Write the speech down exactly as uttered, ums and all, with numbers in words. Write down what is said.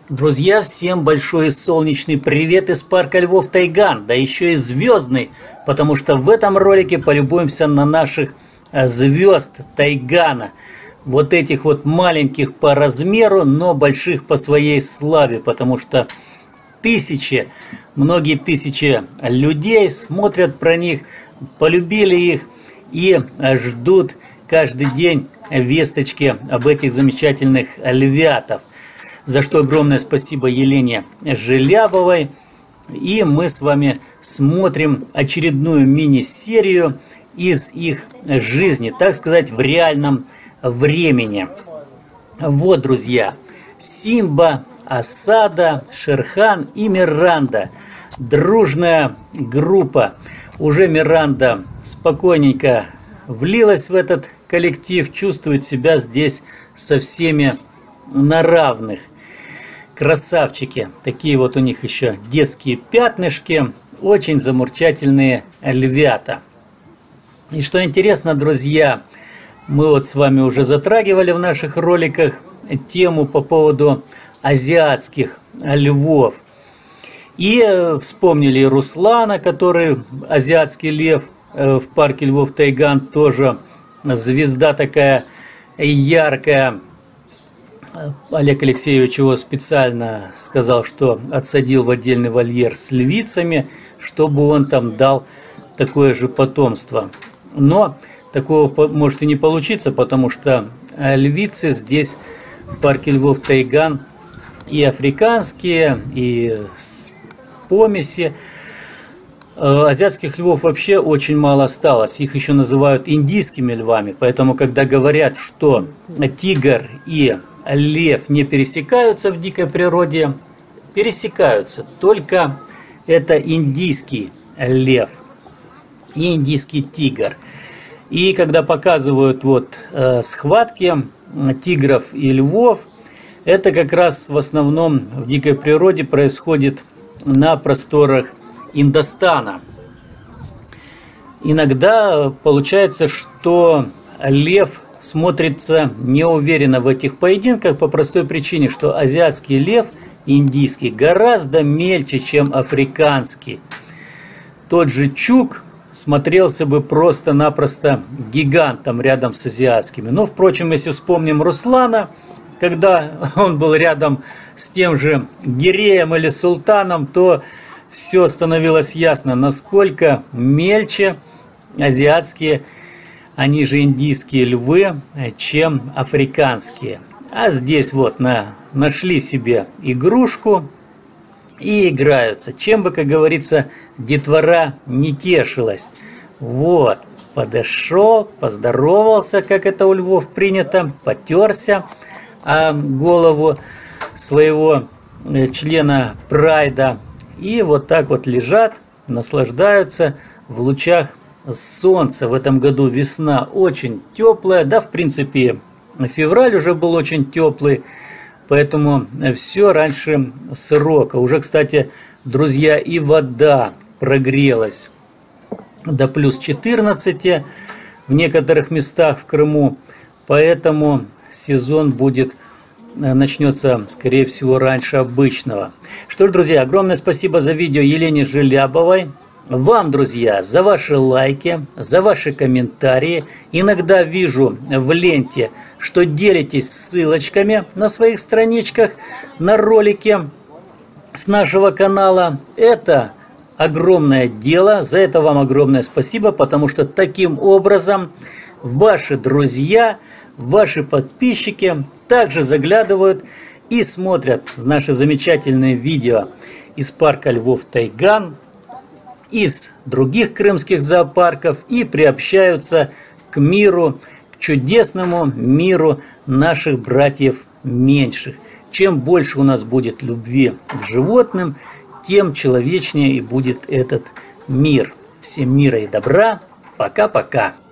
Друзья, всем большой солнечный привет из парка Львов Тайган, да еще и звездный, потому что в этом ролике полюбуемся на наших звезд Тайгана. Вот этих вот маленьких по размеру, но больших по своей славе, потому что тысячи, многие тысячи людей смотрят про них, полюбили их и ждут каждый день весточки об этих замечательных львятов. За что огромное спасибо Елене Желябовой. И мы с вами смотрим очередную мини-серию из их жизни, так сказать, в реальном времени. Вот, друзья, Симба, Асада, Шерхан и Миранда. Дружная группа. Уже Миранда спокойненько влилась в этот коллектив, чувствует себя здесь со всеми на равных. Красавчики. Такие вот у них еще детские пятнышки. Очень замурчательные львята. И что интересно, друзья, мы вот с вами уже затрагивали в наших роликах тему по поводу азиатских львов. И вспомнили Руслана, который азиатский лев в парке Львов Тайган, тоже звезда такая яркая. Олег Алексеевич его специально сказал, что отсадил в отдельный вольер с львицами, чтобы он там дал такое же потомство. Но такого может и не получиться, потому что львицы здесь в парке Львов Тайган и африканские, и с помеси. Азиатских львов вообще очень мало осталось. Их еще называют индийскими львами. Поэтому, когда говорят, что тигр и лев не пересекаются в дикой природе, пересекаются. Только это индийский лев и индийский тигр. И когда показывают вот э, схватки тигров и львов, это как раз в основном в дикой природе происходит на просторах Индостана. Иногда получается, что лев смотрится неуверенно в этих поединках по простой причине, что азиатский лев, индийский, гораздо мельче, чем африканский. Тот же чук смотрелся бы просто-напросто гигантом рядом с азиатскими. Но, впрочем, если вспомним Руслана, когда он был рядом с тем же Гиреем или Султаном, то все становилось ясно, насколько мельче азиатские, они же индийские львы, чем африканские. А здесь вот на, нашли себе игрушку и играются. Чем бы, как говорится, детвора не тешилась. Вот, подошел, поздоровался, как это у львов принято, потерся о голову своего члена прайда. И вот так вот лежат, наслаждаются в лучах солнца. В этом году весна очень теплая, да, в принципе, февраль уже был очень теплый, поэтому все раньше срока. Уже, кстати, друзья, и вода прогрелась до плюс четырнадцати в некоторых местах в Крыму, поэтому сезон будет начнется, скорее всего, раньше обычного. Что ж, друзья, огромное спасибо за видео Елене Желябовой. Вам, друзья, за ваши лайки, за ваши комментарии. Иногда вижу в ленте, что делитесь ссылочками на своих страничках на ролики с нашего канала. Это огромное дело. За это вам огромное спасибо, потому что таким образом ваши друзья, ваши подписчики также заглядывают и смотрят наши замечательные видео из парка Львов Тайган, из других крымских зоопарков и приобщаются к миру, к чудесному миру наших братьев меньших. Чем больше у нас будет любви к животным, тем человечнее и будет этот мир. Всем мира и добра. Пока-пока.